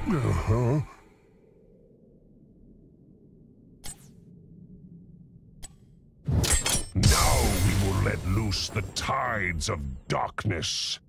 Uh-huh. Now we will let loose the tides of darkness.